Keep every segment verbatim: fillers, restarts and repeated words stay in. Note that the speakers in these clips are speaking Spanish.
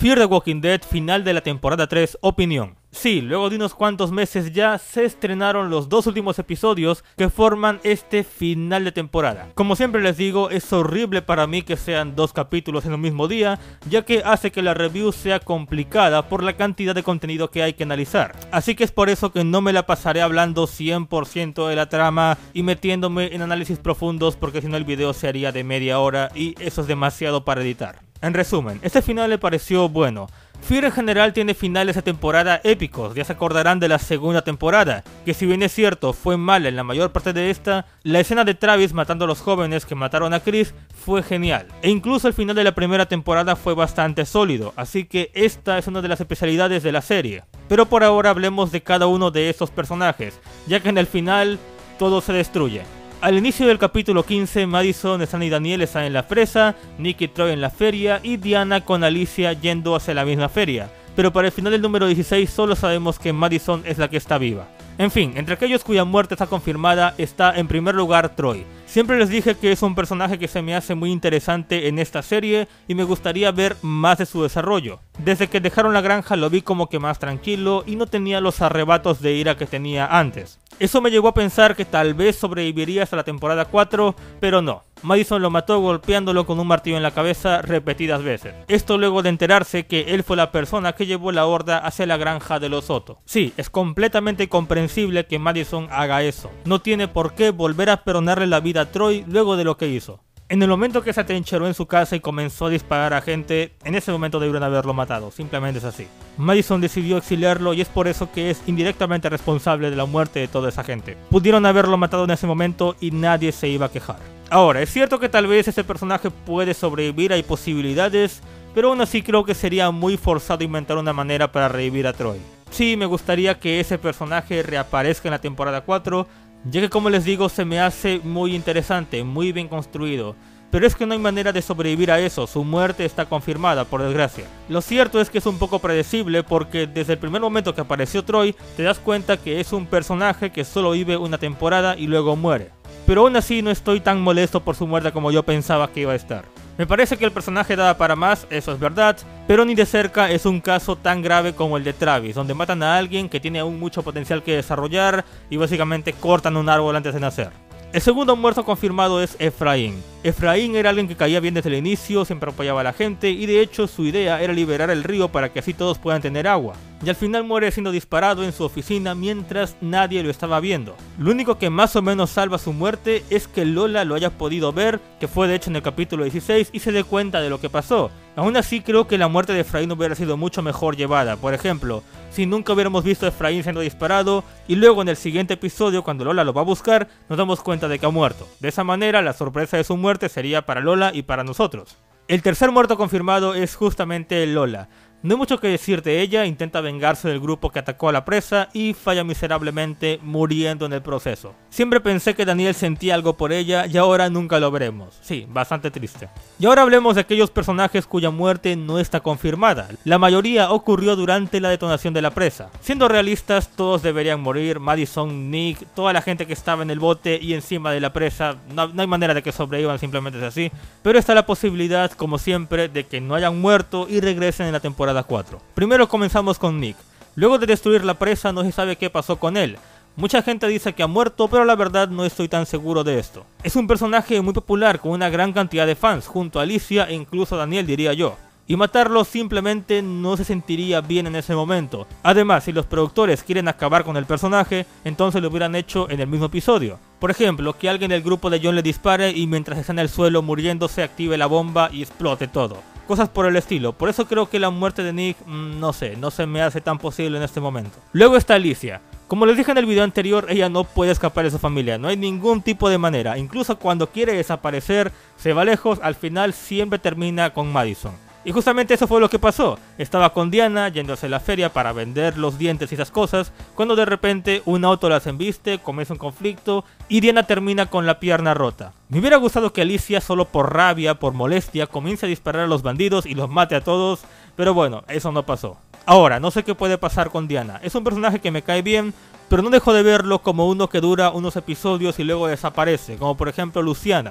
Fear the Walking Dead, final de la temporada tres, opinión. Sí, luego de unos cuantos meses ya se estrenaron los dos últimos episodios que forman este final de temporada. Como siempre les digo, es horrible para mí que sean dos capítulos en un mismo día, ya que hace que la review sea complicada por la cantidad de contenido que hay que analizar. Así que es por eso que no me la pasaré hablando cien por ciento de la trama y metiéndome en análisis profundos, porque si no el video se haría de media hora y eso es demasiado para editar. En resumen, este final me pareció bueno. Fear en general tiene finales de temporada épicos, ya se acordarán de la segunda temporada, que si bien es cierto fue mala en la mayor parte de esta, la escena de Travis matando a los jóvenes que mataron a Chris fue genial, e incluso el final de la primera temporada fue bastante sólido, así que esta es una de las especialidades de la serie. Pero por ahora hablemos de cada uno de estos personajes, ya que en el final todo se destruye. Al inicio del capítulo quince, Madison, Stan y Daniel están en la presa, Nick y Troy en la feria y Diana con Alicia yendo hacia la misma feria. Pero para el final del número dieciséis solo sabemos que Madison es la que está viva. En fin, entre aquellos cuya muerte está confirmada está en primer lugar Troy. Siempre les dije que es un personaje que se me hace muy interesante en esta serie y me gustaría ver más de su desarrollo. Desde que dejaron la granja lo vi como que más tranquilo y no tenía los arrebatos de ira que tenía antes. Eso me llevó a pensar que tal vez sobreviviría hasta la temporada cuatro, pero no. Madison lo mató golpeándolo con un martillo en la cabeza repetidas veces. Esto luego de enterarse que él fue la persona que llevó la horda hacia la granja de los Soto. Sí, es completamente comprensible que Madison haga eso. No tiene por qué volver a perdonarle la vida a Troy luego de lo que hizo. En el momento que se atrincheró en su casa y comenzó a disparar a gente, en ese momento debieron haberlo matado, simplemente es así. Madison decidió exiliarlo y es por eso que es indirectamente responsable de la muerte de toda esa gente. Pudieron haberlo matado en ese momento y nadie se iba a quejar. Ahora, es cierto que tal vez ese personaje puede sobrevivir, hay posibilidades, pero aún así creo que sería muy forzado inventar una manera para revivir a Troy. Sí, me gustaría que ese personaje reaparezca en la temporada cuatro, ya que como les digo se me hace muy interesante, muy bien construido. Pero es que no hay manera de sobrevivir a eso, su muerte está confirmada por desgracia. Lo cierto es que es un poco predecible porque desde el primer momento que apareció Troy te das cuenta que es un personaje que solo vive una temporada y luego muere. Pero aún así no estoy tan molesto por su muerte como yo pensaba que iba a estar. Me parece que el personaje daba para más, eso es verdad, pero ni de cerca es un caso tan grave como el de Travis, donde matan a alguien que tiene aún mucho potencial que desarrollar y básicamente cortan un árbol antes de nacer. El segundo muerto confirmado es Efraín. Efraín era alguien que caía bien desde el inicio, siempre apoyaba a la gente y de hecho su idea era liberar el río para que así todos puedan tener agua. Y al final muere siendo disparado en su oficina mientras nadie lo estaba viendo. Lo único que más o menos salva su muerte es que Lola lo haya podido ver, que fue de hecho en el capítulo dieciséis, y se dé cuenta de lo que pasó. Aún así creo que la muerte de Efraín hubiera sido mucho mejor llevada. Por ejemplo, si nunca hubiéramos visto a Efraín siendo disparado y luego en el siguiente episodio cuando Lola lo va a buscar nos damos cuenta de que ha muerto. De esa manera la sorpresa de su muerte sería para Lola y para nosotros. El tercer muerto confirmado es justamente Lola. No hay mucho que decir de ella, intenta vengarse del grupo que atacó a la presa y falla miserablemente muriendo en el proceso. Siempre pensé que Daniel sentía algo por ella y ahora nunca lo veremos. Sí, bastante triste. Y ahora hablemos de aquellos personajes cuya muerte no está confirmada. La mayoría ocurrió durante la detonación de la presa. Siendo realistas, todos deberían morir, Madison, Nick, toda la gente que estaba en el bote y encima de la presa, no, no hay manera de que sobrevivan, simplemente es así. Pero está la posibilidad, como siempre, de que no hayan muerto y regresen en la temporada cuatro. Primero comenzamos con Nick. Luego de destruir la presa no se sabe qué pasó con él. Mucha gente dice que ha muerto, pero la verdad no estoy tan seguro de esto. Es un personaje muy popular con una gran cantidad de fans, junto a Alicia e incluso a Daniel diría yo. Y matarlo simplemente no se sentiría bien en ese momento. Además, si los productores quieren acabar con el personaje, entonces lo hubieran hecho en el mismo episodio. Por ejemplo, que alguien del grupo de John le dispare y mientras está en el suelo muriéndose active la bomba y explote todo. Cosas por el estilo, por eso creo que la muerte de Nick, mmm, no sé, no se me hace tan posible en este momento. Luego está Alicia. Como les dije en el video anterior, ella no puede escapar de su familia, no hay ningún tipo de manera. Incluso cuando quiere desaparecer, se va lejos, al final siempre termina con Madison. Y justamente eso fue lo que pasó. Estaba con Diana yéndose a la feria para vender los dientes y esas cosas, cuando de repente un auto las embiste, comienza un conflicto y Diana termina con la pierna rota. Me hubiera gustado que Alicia, solo por rabia, por molestia, comience a disparar a los bandidos y los mate a todos, pero bueno, eso no pasó. Ahora, no sé qué puede pasar con Diana. Es un personaje que me cae bien, pero no dejo de verlo como uno que dura unos episodios y luego desaparece, como por ejemplo Luciana.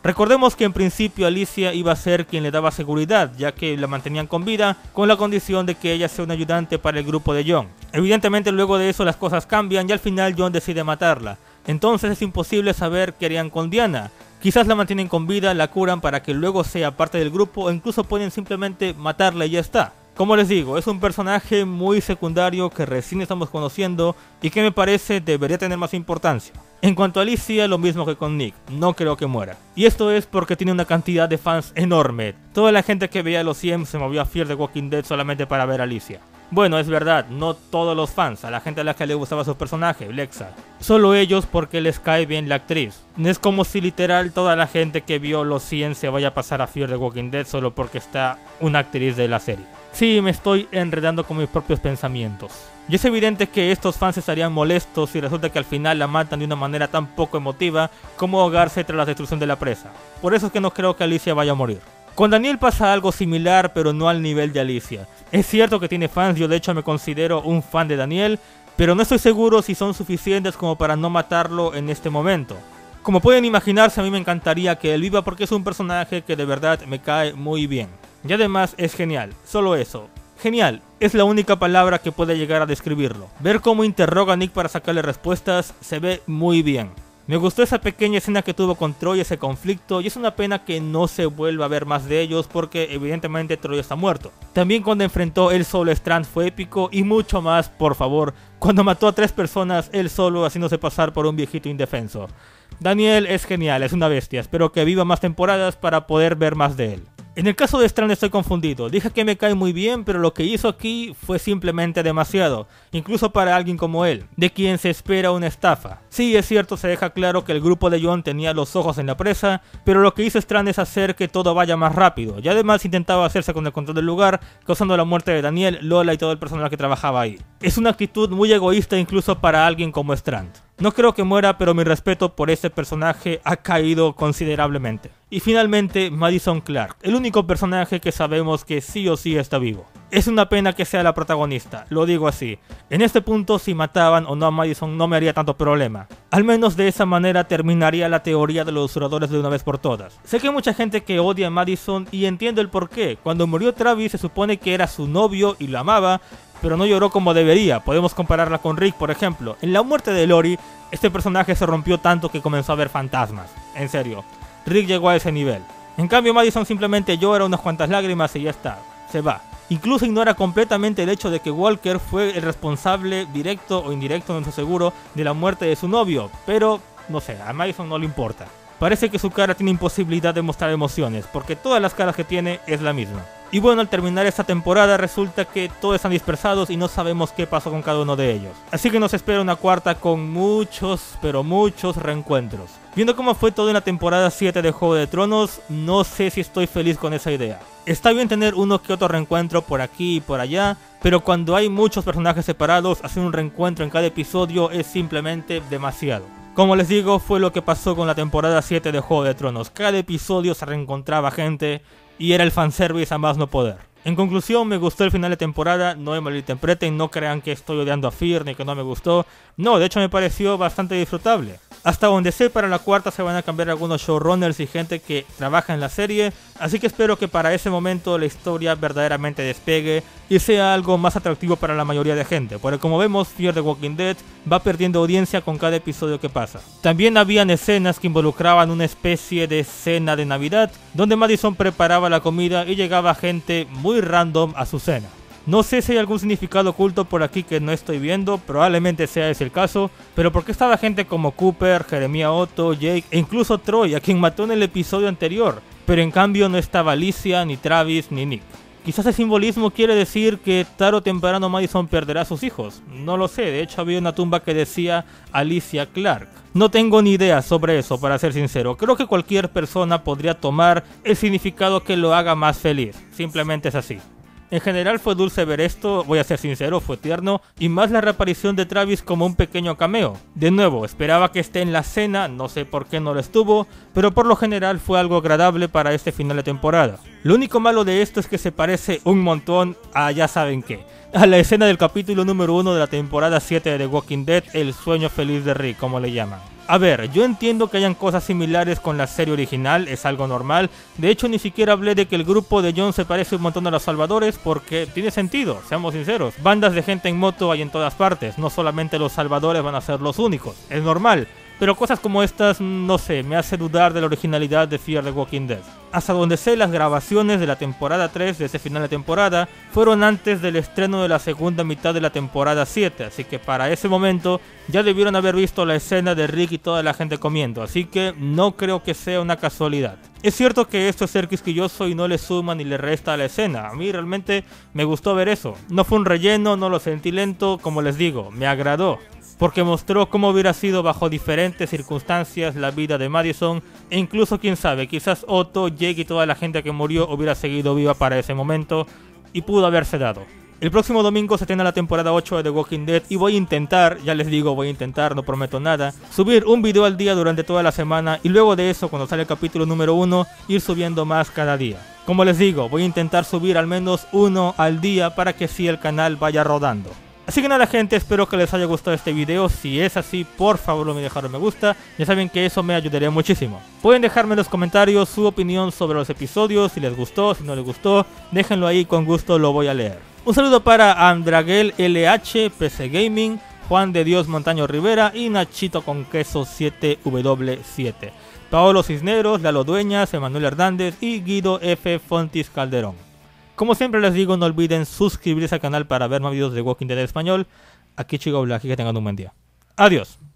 Recordemos que en principio Alicia iba a ser quien le daba seguridad, ya que la mantenían con vida, con la condición de que ella sea un ayudante para el grupo de Jon. Evidentemente luego de eso las cosas cambian y al final Jon decide matarla. Entonces es imposible saber qué harían con Diana. Quizás la mantienen con vida, la curan para que luego sea parte del grupo o incluso pueden simplemente matarla y ya está. Como les digo, es un personaje muy secundario que recién estamos conociendo y que me parece debería tener más importancia. En cuanto a Alicia, lo mismo que con Nick, no creo que muera. Y esto es porque tiene una cantidad de fans enorme. Toda la gente que veía los cien se movió a Fear the Walking Dead solamente para ver a Alicia. Bueno, es verdad, no todos los fans, a la gente a la que le gustaba su personaje, Lexa. Solo ellos porque les cae bien la actriz. No es como si literal toda la gente que vio los cien se vaya a pasar a Fear the Walking Dead solo porque está una actriz de la serie. Sí, me estoy enredando con mis propios pensamientos. Y es evidente que estos fans estarían molestos si resulta que al final la matan de una manera tan poco emotiva como ahogarse tras la destrucción de la presa. Por eso es que no creo que Alicia vaya a morir. Con Daniel pasa algo similar, pero no al nivel de Alicia. Es cierto que tiene fans, yo de hecho me considero un fan de Daniel, pero no estoy seguro si son suficientes como para no matarlo en este momento. Como pueden imaginarse, a mí me encantaría que él viva porque es un personaje que de verdad me cae muy bien. Y además es genial, solo eso. Genial, es la única palabra que puede llegar a describirlo. Ver cómo interroga a Nick para sacarle respuestas se ve muy bien. Me gustó esa pequeña escena que tuvo con Troy, ese conflicto, y es una pena que no se vuelva a ver más de ellos porque evidentemente Troy está muerto. También cuando enfrentó él solo a Strand fue épico y mucho más, por favor, cuando mató a tres personas él solo haciéndose pasar por un viejito indefenso. Daniel es genial, es una bestia, espero que viva más temporadas para poder ver más de él. En el caso de Strand estoy confundido, dije que me cae muy bien, pero lo que hizo aquí fue simplemente demasiado, incluso para alguien como él, de quien se espera una estafa. Sí, es cierto, se deja claro que el grupo de Jon tenía los ojos en la presa, pero lo que hizo Strand es hacer que todo vaya más rápido, y además intentaba hacerse con el control del lugar, causando la muerte de Daniel, Lola y todo el personal que trabajaba ahí. Es una actitud muy egoísta incluso para alguien como Strand. No creo que muera, pero mi respeto por este personaje ha caído considerablemente. Y finalmente, Madison Clark, el único personaje que sabemos que sí o sí está vivo. Es una pena que sea la protagonista, lo digo así. En este punto, si mataban o no a Madison no me haría tanto problema. Al menos de esa manera terminaría la teoría de los usuradores de una vez por todas. Sé que hay mucha gente que odia a Madison y entiendo el porqué. Cuando murió Travis se supone que era su novio y lo amaba, pero no lloró como debería. Podemos compararla con Rick, por ejemplo. En la muerte de Lori, este personaje se rompió tanto que comenzó a ver fantasmas. En serio, Rick llegó a ese nivel. En cambio, Madison simplemente llora unas cuantas lágrimas y ya está, se va. Incluso ignora completamente el hecho de que Walker fue el responsable, directo o indirecto, no estoy seguro, de la muerte de su novio. Pero, no sé, a Madison no le importa. Parece que su cara tiene imposibilidad de mostrar emociones, porque todas las caras que tiene es la misma. Y bueno, al terminar esta temporada resulta que todos están dispersados y no sabemos qué pasó con cada uno de ellos. Así que nos espera una cuarta con muchos, pero muchos reencuentros. Viendo cómo fue todo en la temporada siete de Juego de Tronos, no sé si estoy feliz con esa idea. Está bien tener uno que otro reencuentro por aquí y por allá, pero cuando hay muchos personajes separados, hacer un reencuentro en cada episodio es simplemente demasiado. Como les digo, fue lo que pasó con la temporada siete de Juego de Tronos. Cada episodio se reencontraba gente y era el fanservice a más no poder. En conclusión, me gustó el final de temporada, no me malinterpreten, no crean que estoy odiando a Fear ni que no me gustó. No, de hecho me pareció bastante disfrutable. Hasta donde sé, para la cuarta se van a cambiar algunos showrunners y gente que trabaja en la serie, así que espero que para ese momento la historia verdaderamente despegue y sea algo más atractivo para la mayoría de gente, porque como vemos, Fear the Walking Dead va perdiendo audiencia con cada episodio que pasa. También habían escenas que involucraban una especie de cena de Navidad, donde Madison preparaba la comida y llegaba gente muy random a su cena. No sé si hay algún significado oculto por aquí que no estoy viendo, probablemente sea ese el caso, pero ¿por qué estaba gente como Cooper, Jeremiah Otto, Jake e incluso Troy, a quien mató en el episodio anterior? Pero en cambio no estaba Alicia, ni Travis, ni Nick. Quizás el simbolismo quiere decir que tarde o temprano Madison perderá a sus hijos. No lo sé, de hecho había una tumba que decía Alicia Clark. No tengo ni idea sobre eso, para ser sincero. Creo que cualquier persona podría tomar el significado que lo haga más feliz. Simplemente es así. En general fue dulce ver esto, voy a ser sincero, fue tierno, y más la reaparición de Travis como un pequeño cameo. De nuevo, esperaba que esté en la cena, no sé por qué no lo estuvo, pero por lo general fue algo agradable para este final de temporada. Lo único malo de esto es que se parece un montón a ya saben qué, a la escena del capítulo número uno de la temporada siete de The Walking Dead, el sueño feliz de Rick, como le llaman. A ver, yo entiendo que hayan cosas similares con la serie original, es algo normal. De hecho, ni siquiera hablé de que el grupo de John se parece un montón a los Salvadores porque tiene sentido, seamos sinceros. Bandas de gente en moto hay en todas partes, no solamente los Salvadores van a ser los únicos, es normal. Pero cosas como estas, no sé, me hace dudar de la originalidad de Fear the Walking Dead. Hasta donde sé, las grabaciones de la temporada tres, de ese final de temporada, fueron antes del estreno de la segunda mitad de la temporada siete, así que para ese momento ya debieron haber visto la escena de Rick y toda la gente comiendo, así que no creo que sea una casualidad. Es cierto que esto es ser quisquilloso y no le suma ni le resta a la escena, a mí realmente me gustó ver eso. No fue un relleno, no lo sentí lento, como les digo, me agradó. Porque mostró cómo hubiera sido bajo diferentes circunstancias la vida de Madison, e incluso quién sabe, quizás Otto, Jake y toda la gente que murió hubiera seguido viva para ese momento, y pudo haberse dado. El próximo domingo se estrena la temporada ocho de The Walking Dead y voy a intentar, ya les digo, voy a intentar, no prometo nada, subir un video al día durante toda la semana y luego de eso, cuando sale el capítulo número uno, ir subiendo más cada día. Como les digo, voy a intentar subir al menos uno al día para que así el canal vaya rodando. Así que nada gente, espero que les haya gustado este video. Si es así, por favor no me dejaron me gusta, ya saben que eso me ayudaría muchísimo. Pueden dejarme en los comentarios su opinión sobre los episodios, si les gustó, si no les gustó, déjenlo ahí, con gusto lo voy a leer. Un saludo para Andraguel L H, P C Gaming, Juan de Dios Montaño Rivera y Nachito con queso siete W siete. Paolo Cisneros, Lalo Dueñas, Emanuel Hernández y Guido F. Fontis Calderón. Como siempre les digo, no olviden suscribirse al canal para ver más videos de Walking Dead en español. Aquí Chico Black y que tengan un buen día. Adiós.